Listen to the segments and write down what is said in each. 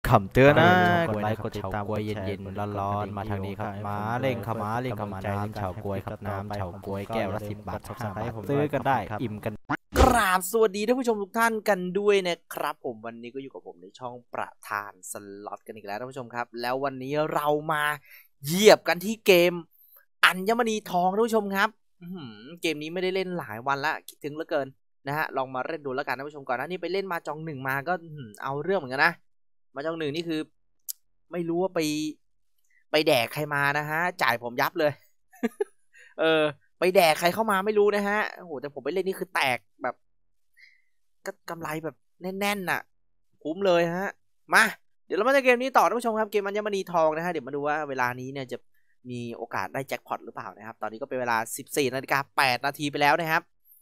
คำเตือนนะกดไลค์กดติดตามกวยเย็นๆร้อนๆมาทางนี้ครับมาเล่งขมาเล่งขมาน้ำเฉากวยครับน้ำเฉากวยแก้วละ10 บาท5 บาทซื้อกันได้อิ่มกันกราบสวัสดีท่านผู้ชมทุกท่านกันด้วยนะครับผมวันนี้ก็อยู่กับผมในช่องประธานสล็อตกันอีกแล้วท่านผู้ชมครับแล้ววันนี้เรามาเหยียบกันที่เกมอัญมณีทองท่านผู้ชมครับเกมนี้ไม่ได้เล่นหลายวันละคิดถึงเหลือเกินนะฮะลองมาเล่นดูแล้วกันท่านผู้ชมก่อนหน้านี้ไปเล่นมาจองหนึ่งมาก็เอาเรื่องเหมือนกันนะมาจองหนึ่งนี่คือไม่รู้ว่าไปแดกใครมานะฮะจ่ายผมยับเลย ไปแดกใครเข้ามาไม่รู้นะฮะโอ้โหแต่ผมไปเล่นนี่คือแตกแบบก็กำไรแบบแน่นๆน่ะคุ้มเลยฮะมาเดี๋ยวเรามาเกมนี้ต่อท่านผู้ชมครับเกมอัญมณีทองนะฮะเดี๋ยวมาดูว่าเวลานี้เนี่ยจะมีโอกาสได้แจ็คพอตหรือเปล่านะครับตอนนี้ก็เป็นเวลา 14:08 นาทีไปแล้วนะครับ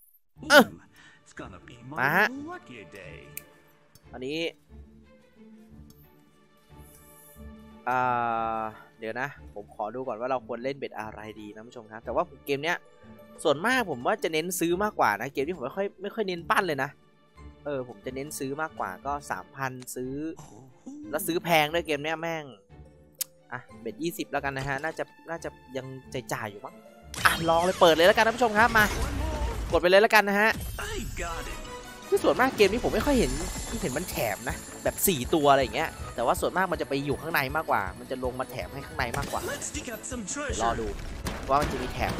มาฮะอันนี้เดี๋ยวนะผมขอดูก่อนว่าเราควรเล่นเบ็ดอะไรดีนะผู้ชมครับแต่ว่าเกมเนี้ยส่วนมากผมว่าจะเน้นซื้อมากกว่านะเกมที่ผมไม่ค่อยเน้นปั้นเลยนะผมจะเน้นซื้อมากกว่าก็ 3,000 ซื้อแล้วซื้อแพงด้วยเกมเนี้ยแม่งเบ็ด20แล้วกันนะฮะน่าจะยังจ่ายอยู่มั้งลองเลยเปิดเลยแล้วกันท่านผู้ชมครับมากดไปเลยแล้วกันนะฮะที่ส่วนมากเกมนี้ผมไม่ค่อยเห็นมันแถมนะแบบ4ตัวอะไรอย่างเงี้ยแต่ว่าส่วนมากมันจะไปอยู่ข้างในมากกว่ามันจะลงมาแถมให้ข้างในมากกว่าเดี๋ยวรอดูว่ามันจะมีแถมไหม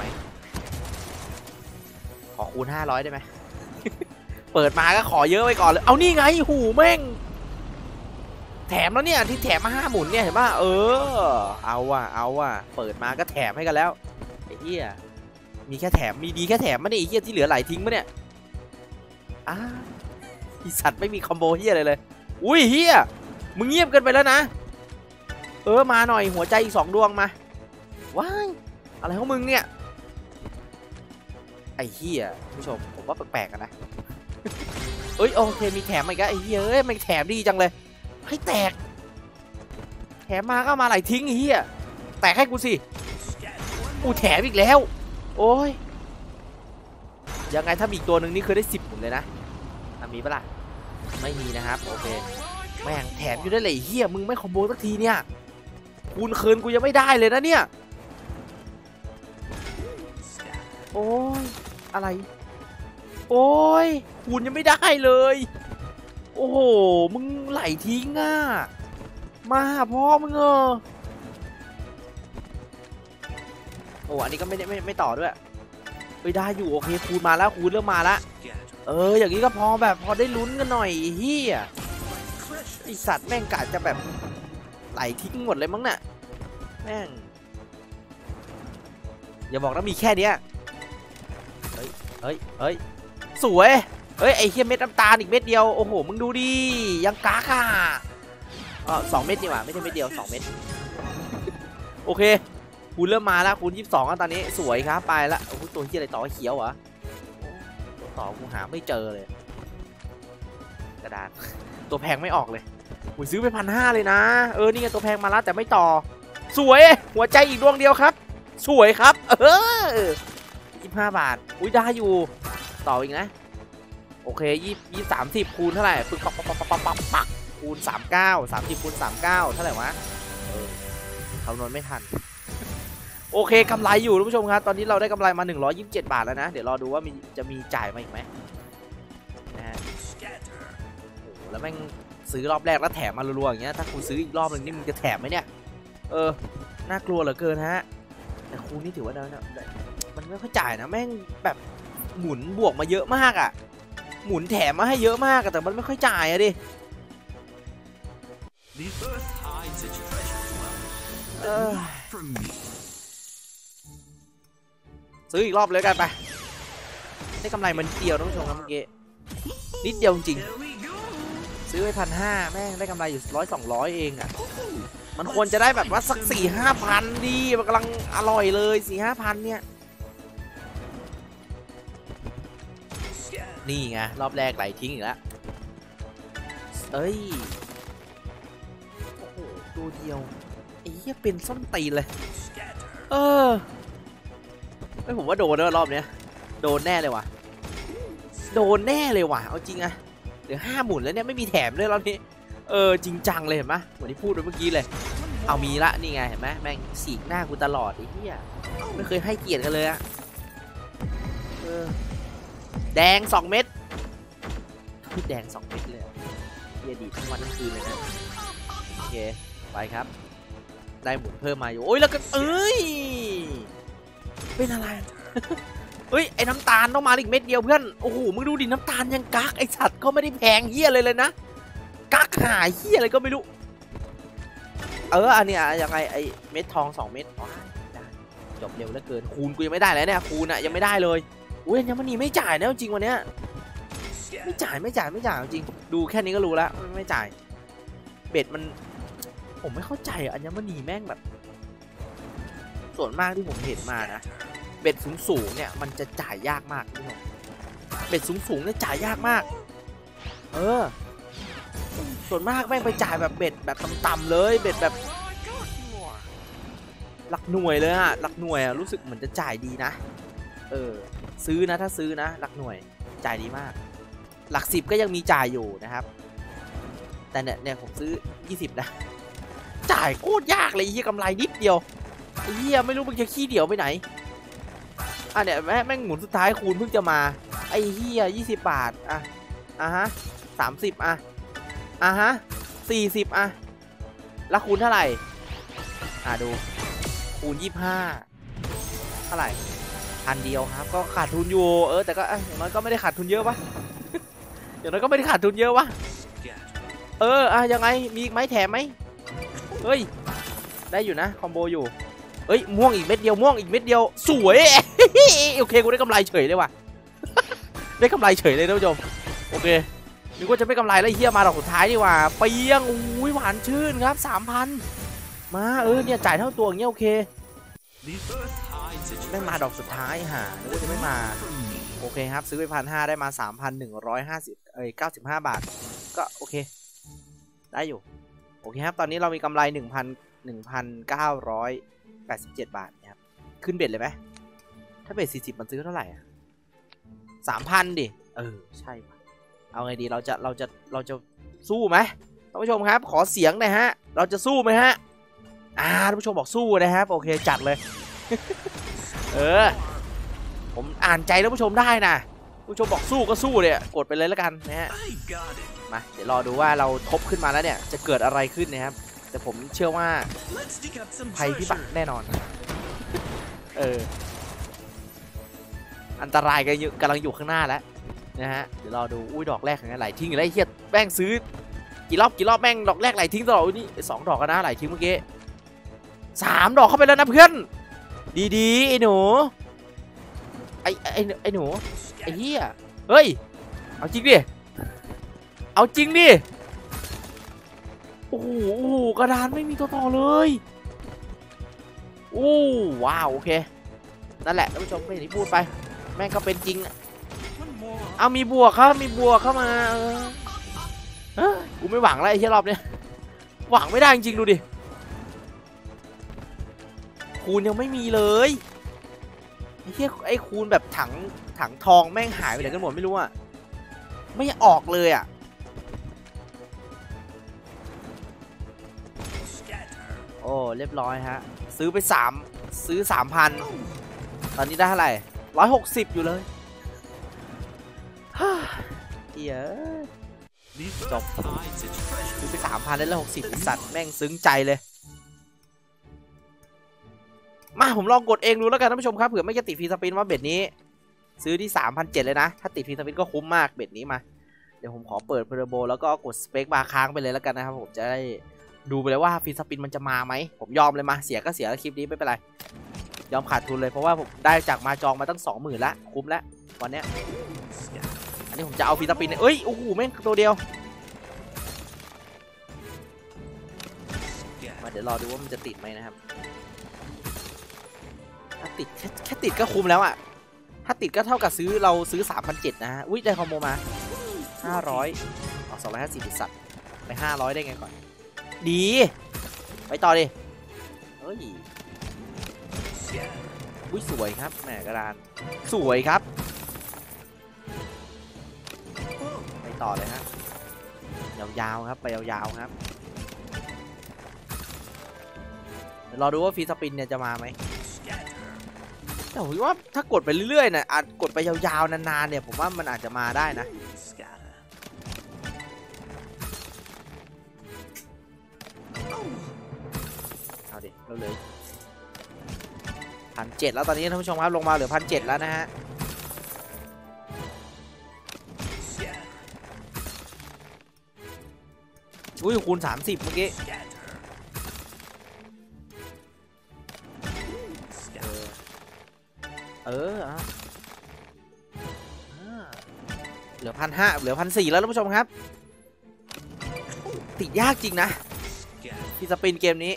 ขอคูณ500ได้ไหม เปิดมาก็ขอเยอะไว้ก่อนเลยเอานี่ไงหูแม่งแถมแล้วเนี่ยที่แถมมา5 หมุนเนี่ยเห็นป่ะเอาว่ะเปิดมาก็แถมให้กันแล้วไอ้เหี้ยมีแค่แถมมีดีแค่แถมมั้ยไอ้เหี้ยที่เหลือไหลทิ้งมั้ยเนี่ยอีสัตว์ไม่มีคอมโบเหี้ยอะไรเลยอุ้ยเหี้ยมึงเงียบเกินไปแล้วนะมาหน่อยหัวใจอีก2 ดวงมาว้ายอะไรของมึงเนี่ยไอ้เหี้ยผู้ชมผมว่าแปลกๆกันนะโอเคมีแถมอีกแล้วไอ้เหี้ยมันแถมดีจังเลยให้แตกแถมมาก็มาไหลทิ้งไอ้เหี้ยแตกให้กูสิกูแถมอีกแล้วโอ้ยยังไงถ้ามีอีกตัวหนึ่งนี่คือได้10 หมุนเลยนะมีปะล่ะไม่มีนะครับโอเคแม่งแถมอยู่ได้เลยเฮียมึงไม่คอมโบสักทีเนี่ยคูณคืนกูยังไม่ได้เลยนะเนี่ยโอ้ยอะไรโอ้ยคูณยังไม่ได้เลยโอ้โหมึงไหลทิ้งมาพ่อมึงอันนี้ก็ไม่ต่อด้วยได้อยู่โอเคคูณมาแล้วคูณเริ่มมาแล้วอย่างนี้ก็พอแบบพอได้ลุ้นกันหน่อยเฮียไอสัตว์แม่งกะจะแบบไหลทิ้งหมดเลยมั้งเนี่ยแม่งอย่าบอกนะมีแค่เนี้ยเฮ้ยสวยไอเฮียเม็ดน้ำตาลอีกเม็ดเดียวโอ้โหมึงดูดิยังกาก2 เม็ดนี่หว่าไม่ใช่เม็ดเดียว2 เม็ดโอเคคูณเริ่มมาแล้วคูณ22แล้วตอนนี้สวยครับไปละโอ้โหตัวเฮียอะไรต่อเขียวเหรอต่อกูหาไม่เจอเลยกระดาษตัวแพงไม่ออกเลยกูซื้อไป1,500เลยนะนี่ไงตัวแพงมาแล้วแต่ไม่ต่อสวยหัวใจอีกดวงเดียวครับสวยครับ25 บาทอุ้ยได้อยู่ต่ออีกนะโอเค30คูณเท่าไหร่ปึ๊กปักคูณ39 30คูณ39เท่าไหร่วะคำนวณไม่ทันโอเคกำไรอยู่ท่านผู้ชมครับตอนนี้เราได้กำไรมา127 บาทแล้วนะเดี๋ยวรอดูว่าจะมีจ่ายมาอีกไหมนะฮะแล้วแม่งซื้อรอบแรกแล้วแถมมารัวๆอย่างเงี้ยถ้าคุณซื้ออีกรอบนึงนี่มึงจะแถมไหมเนี่ยน่ากลัวเหลือเกินฮะแต่คูณนี่ถือว่านะมันไม่ค่อยจ่ายนะแม่งแบบหมุนบวกมาเยอะมากหมุนแถมมาให้เยอะมากแต่มันไม่ค่อยจ่ายดิซื้ออีกรอบเลยกันไปได้กำไรมันเดียวท่านผู้ชมครับเมื่อกี้นิดเดียวจริงซื้อไป1,500แม่งได้กำไรอยู่100-200เองมันควรจะได้แบบว่าสัก 4-5 พันดีมันกำลังอร่อยเลย 4-5 พันเนี่ยนี่ไงรอบแรกไหลทิ้งอีกแล้วโอ้โหตัวเดียวไอ้เหี้ยเป็นส้นตีนเลยผมว่าโดนแล้วรอบเนี้ยโดนแน่เลยว่ะเอาจริงเหลือ5 หมุนแล้วเนี่ยไม่มีแถมเลยรอบนี้จริงจังเลยเห็นไหมเหมือนที่พูดไปเมื่อกี้เลยเอามีละนี่ไงเห็นไหมแม่งสีกหน้ากูตลอดไอ้เหี้ยไม่เคยให้เกียรติกันเลยอะแดง2 เม็ดพี่แดง2 เม็ดเลยเฮียดีทั้งวันทั้งคืนเลยนะโอเคไปครับได้หมุนเพิ่มมาอยู่โอ้ยแล้วก็เป็นอะไร เฮ้ยไอ้น้ำตาลต้องมาอีกเม็ดเดียวเพื่อนโอ้โหมึงดูดิน้ำตาลยังกักไอ้สัตว์ก็ไม่ได้แพงเฮียเลยนะกักหายเฮียอะไรก็ไม่รู้อันนี้ยังไงไอ้เม็ดทอง2 เม็ดจบเร็วเหลือเกินคูณกูยังไม่ได้เลยเนี่ยคูณยังไม่ได้เลยอุ้ยยังมันนี่ไม่จ่ายนะจริงวันเนี้ยไม่จ่ายจริงดูแค่นี้ก็รู้แล้วไม่จ่ายเบ็ดมันผมไม่เข้าใจอัญมณีแม่งแบบส่วนมากที่ผมเห็นมานะเบ็ดสูงเนี่ยมันจะจ่ายยากมากพี่น้องเบ็ดสูงเนี่ยจ่ายยากมากส่วนมากแม่งไปจ่ายแบบเบ็ดแบบต่ำๆเลยเบ็ดแบบหลักหน่วยเลยอะหลักหน่วยอะรู้สึกเหมือนจะจ่ายดีนะซื้อนะถ้าซื้อนะหลักหน่วยจ่ายดีมากหลัก10ก็ยังมีจ่ายอยู่นะครับแต่เนี่ยผมซื้อ20นะจ่ายโคตรยากเลยเฮียกำไรนิดเดียวเฮียไม่รู้มึงจะขี้เดี่ยวไปไหนเนี่ยแม่งหมุนสุดท้ายคูณเพิ่งจะมาไอ้เฮีย20 บาทฮะ30ฮะ40แล้วคูณเท่าไหร่ดูคูณ25เท่าไหร่1,000 เดียวครับก็ขาดทุนอยู่แต่ก็อย่างน้อยก็ไม่ได้ขาดทุนเยอะปะ อย่างน้อยก็ไม่ได้ขาดทุนเยอะวะยังไงมีอีกไหมแถมไหมเฮ้ยได้อยู่นะคอมโบอยู่ม่วงอีกเม็ดเดียวม่วงอีกเม็ดเดียวสวย โอเคกูได้กำไรเฉยเลยว่ะ ได้กำไรเฉยเลยท่านผู้ชมโอเคนึกว่าจะไม่กำไรแล้วเฮียมาดอกสุดท้ายดีกว่าเปียงอุ้ยหวานชื่นครับ 3,000มาเนี่ยจ่ายเท่าตัวอย่างเงี้ยโอเคไม่มาดอกสุดท้ายนึกว่าจะไม่มาโอเคครับซื้อไป1,500ได้มา 3,195 บาทก็โอเคได้อยู่โอเคครับตอนนี้เรามีกำไร 1,987 บาทนะครับขึ้นเบ็ดเลยไหมถ้าเบ็ด40มันซื้อเท่าไหร่ 3,000 ดิใช่เอาไงดีเราจะสู้ไหมท่านผู้ชมครับขอเสียงหน่อยฮะเราจะสู้ไหมฮะท่านผู้ชมบอกสู้นะครับโอเคจัดเลย ผมอ่านใจท่านผู้ชมได้นะผู้ชมบอกสู้ก็สู้เลยกดไปเลยแล้วกันนะฮะมาเดี๋ยวรอดูว่าเราทบขึ้นมาแล้วเนี่ยจะเกิดอะไรขึ้นนะครับแต่ผมเชื่อว่าภัยพิบัติแน่นอนอันตรายกำลังอยู่ข้างหน้าแล้วนะฮะเดี๋ยวรอดูอุ้ยดอกแรกไหลทิ้งอะไรเฮียแม่งซื้อกี่รอบแม่งดอกแรกไหลทิ้งตลอดนี่2 ดอกกันนะไหลทิ้งเมื่อกี้3 ดอกเข้าไปแล้วนะเพื่อนดีๆไอ้หนูไอ้หนูไอ้เฮียเฮ้ยเอาจริงดิโอ้โหกระดานไม่มีตัวต่อเลยว้าวโอเคนั่นแหละท่านผู้ชมไม่ได้พูดไปแม่งก็เป็นจริงเอามีบวกครับมีบวกเข้ามากูไม่หวังแล้วไอ้เหี้ยรอบเนี้ยหวังไม่ได้จริงๆดูดิคูณยังไม่มีเลยไอ้เหี้ยไอ้คูณแบบถังทองแม่งหายไปไหนกันหมดไม่รู้อะไม่ออกเลยอะโอ้เรียบร้อยฮะซื้อไปซื้อ 3,000 ตอนนี้ได้เท่าไหร่160อยู่เลยเหี้ยจบซื้อไป 3,000 ได้160สัตว์แม่งซึ้งใจเลยมาผมลองกดเองดูแล้วกันท่านผู้ชมครับเผื่อไม่จะติดฟรีสปินว่าเบ็ดนี้ซื้อที่ 3,700 เลยนะถ้าติดฟรีสปินก็คุ้มมากเบ็ดนี้มาเดี๋ยวผมขอเปิดเพอร์โบแล้วก็กดสเปคบาร์ค้างไปเลยแล้วกันนะครับผมจะได้ดูไปเลยว่าฟรีสปินมันจะมาไหมผมยอมเลยมาเสียก็เสียคลิปนี้ไม่เป็นไรยอมขาดทุนเลยเพราะว่าผมได้จากมาจองมาตั้ง 20,000 ละคุ้มแล้ววันเนี้ยอันนี้ผมจะเอาฟรีสปินโอ้โหแม่งตัวเดียวมาเดี๋ยวรอดูว่ามันจะติดไหมนะครับถ้าติดแค่ติดก็คุ้มแล้วอ่ะถ้าติดก็เท่ากับเราซื้อ 3,700 นะฮะอุ้ยได้คอมโบมา500เอา250สัตว์ไป500ได้ไงก่อนดีไปต่อดิเฮ้ยอุ้ยสวยครับแหมกระดานสวยครับไปต่อเลยฮะยาวๆครับไปยาวๆครับเดี๋ยวรอดูว่าฟรีสปินเนี่ยจะมาไหมแต่ผมว่าถ้ากดไปเรื่อยๆนะอาจกดไปยาวๆนานๆเนี่ยผมว่ามันอาจจะมาได้นะเอาดิเราเลย1,700แล้วตอนนี้ท่านผู้ชมครับลงมาเหลือ1,700แล้วนะฮะอุ้ยคูณ30เมื่อกี้เหลือ1,500เหลือ1,400แล้วท่านผู้ชมครับติดยากจริงนะที่สปินเกมนี้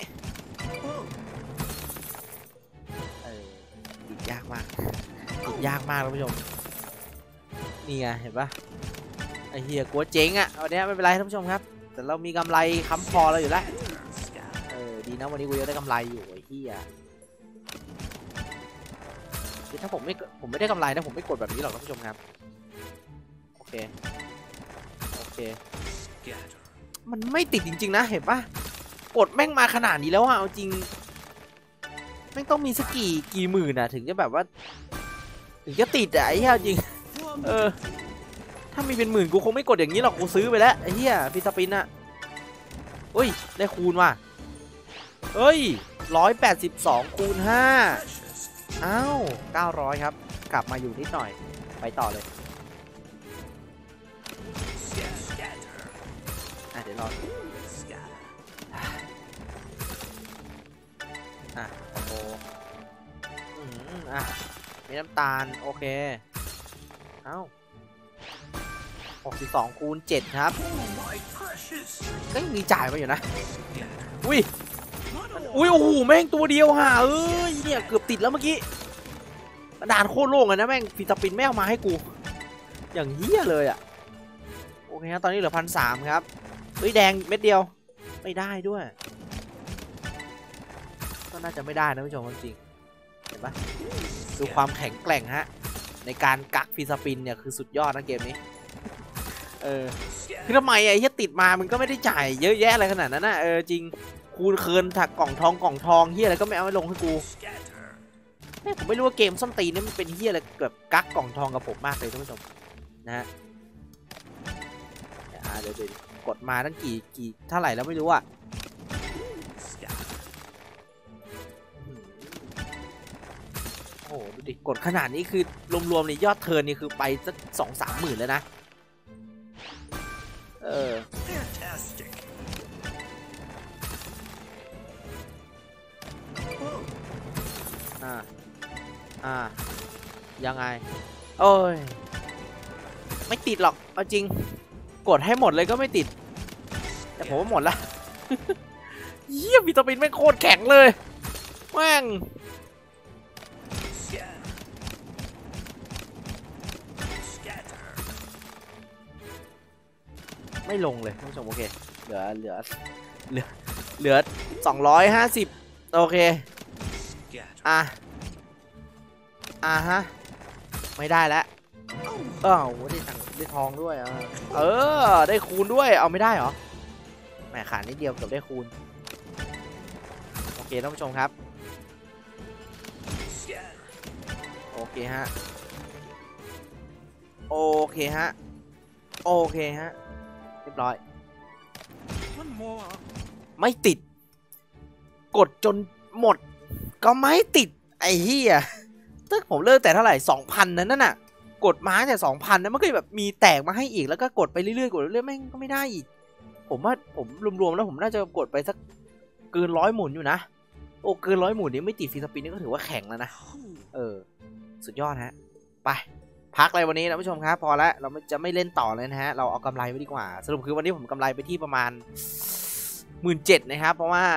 ติดยากมากติดยากมากท่านผู้ชมนี่ไงเห็นปะไอเฮียกลัวเจ๊งอ่ะวันนี้ไม่เป็นไรท่านผู้ชมครับแต่เรามีกำไรค้ำพอเราอยู่แล้วดีนะวันนี้กูยังได้กำไรอยู่ไอ้เฮียถ้าผมไม่ได้กำไรนะผมไม่กดแบบนี้หรอกท่านผู้ชมครับโอเคมันไม่ติดจริงๆนะเห็นปะกดแม่งมาขนาดนี้แล้วอะเอาจริงแม่งต้องมีสักกี่หมื่นอะถึงจะแบบว่าถึงจะติดอะไอ้เหี้ยจริงถ้ามีเป็นหมื่นกูคงไม่กดอย่างนี้หรอกกูซื้อไปแล้วไอ้เหี้ยฟิสปินอะอุ้ยได้คูณว่ะเฮ้ย182คูณ5อ้าว900ครับกลับมาอยู่นิดหน่อยไปต่อเลยเดี๋ยวรอโอ้โหมีน้ำตาลโอเคเอ้า62คูณ7ครับก็ยังมีจ่ายมาอยู่นะอุ้ยโอ้โหแม่งตัวเดียวฮะเนี่ยเกือบติดแล้วเมื่อกี้กระดานโคตรโล่งเลยนะแม่งฟิสปินไม่เอามาให้กูอย่างเหี้ยเลยอะโอเคครับตอนนี้เหลือ1,300ครับเฮ้ยแดงเม็ดเดียวไม่ได้ด้วยก็น่าจะไม่ได้นะผู้ชมจริงเห็นปะดูความแข็งแกร่งฮะในการกักฟิสปินเนี่ยคือสุดยอดนะเกมนี้คือทำไมไอ้ที่ติดมามันก็ไม่ได้จ่ายเยอะแยะอะไรขนาดนั้นนะจริงคูณเคินถักกล่องทองเฮียอะไรก็ไม่เอาให้ลงให้กูผมไม่รู้ว่าเกมส้นตีนนี่มันเป็นเฮียอะไรแบบกักกล่องทองกับผมมากเลยท่านผู้ชมนะฮะเดี๋ยวกดมาตั้งกี่เท่าไหร่แล้วไม่รู้อ่ะโอ้โหดูดิกดขนาดนี้คือรวมๆในยอดเทิร์นนี่คือไปสัก2-3 หมื่นแล้วนะยังไงโอ้ยไม่ติดหรอกเอาจริงกดให้หมดเลยก็ไม่ติดแต่ผมว่าหมดละเยี่ยมวิตามินแม่งโคตรแข็งเลยแม่งไม่ลงเลยท่านผู้ชมโอเคเหลือ250โอเคฮะไม่ได้แล้วได้ทองด้วยได้คูณด้วยเอาไม่ได้เหรอแหมขาดนิดเดียวเกือบได้คูณโอเคท่านผู้ชมครับโอเคฮะเรียบร้อยไม่ติดกดจนหมดก็ไม่ติดไอ้เหี้ยถ้าผมเลิกแต่เท่าไหร่ 2,000 นั่นน่ะกดมาแต่ 2,000 นั้นมันก็แบบมีแตกมาให้อีกแล้วก็กดไปเรื่อยๆแม่งก็ไม่ได้อีกผมว่าผมรวมๆแล้วผมน่าจะกดไปสักเกิน100 หมุนอยู่นะโอ้เกิน100 หมุนนี้ไม่ติดฟรีสปินนี่ก็ถือว่าแข็งแล้วนะสุดยอดฮะไปพักเลยวันนี้นะผู้ชมครับพอแล้วเราจะไม่เล่นต่อเลยนะฮะเราเอากำไรไว้ดีกว่าสรุปคือวันนี้ผมกำไรไปที่ประมาณ 17,000 นะครับเพราะว่า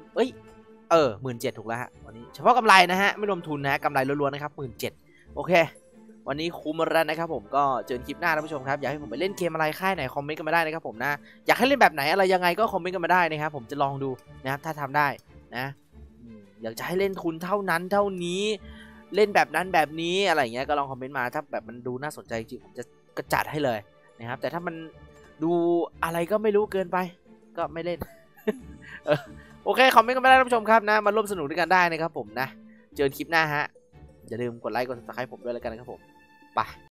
17,000 ถูกแล้วฮะวันนี้เฉพาะกำไรนะฮะไม่รวมทุนนะกำไรล้วนๆนะครับ 17,000 โอเควันนี้คุ้มแล้วนะครับผมก็เจอคลิปหน้าท่านผู้ชมครับอยากให้ผมไปเล่นเกมอะไรค่ายไหนคอมเมนต์กันมาได้นะครับผมนะอยากให้เล่นแบบไหนอะไรยังไงก็คอมเมนต์กันมาได้นะครับผมจะลองดูนะครับถ้าทำได้นะอยากจะให้เล่นทุนเท่านั้นเท่านี้เล่นแบบนั้นแบบนี้อะไรอย่างเงี้ยก็ลองคอมเมนต์มาถ้าแบบมันดูน่าสนใจจริงผมจะจัดให้เลยนะครับแต่ถ้ามันดูอะไรก็ไม่รู้เกินไปก็ไม่เล่น โอเคคอมเมนต์กันไม่ได้ท่านผู้ชมครับนะมาร่วมสนุกด้วยกันได้นะครับผมนะเจอคลิปหน้าฮะอย่าลืมกดไลค์กด subscribe ผมด้วยแล้วกันนะครับผมไป